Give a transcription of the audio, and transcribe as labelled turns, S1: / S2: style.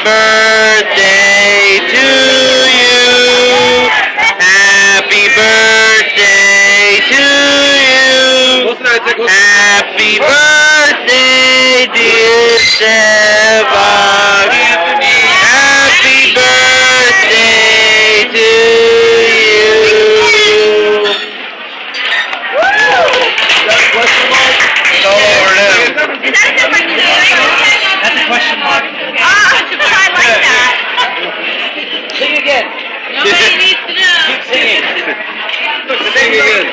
S1: birthday to you. Happy birthday to you. Happy birthday, dear Stefan. Happy birthday to you.
S2: Question mark?
S1: No, or no.
S3: Is that a different feeling?
S2: That's a question mark.
S3: I like that.
S2: Sing again.
S3: Nobody needs to know.
S2: Keep singing.
S1: Sing again.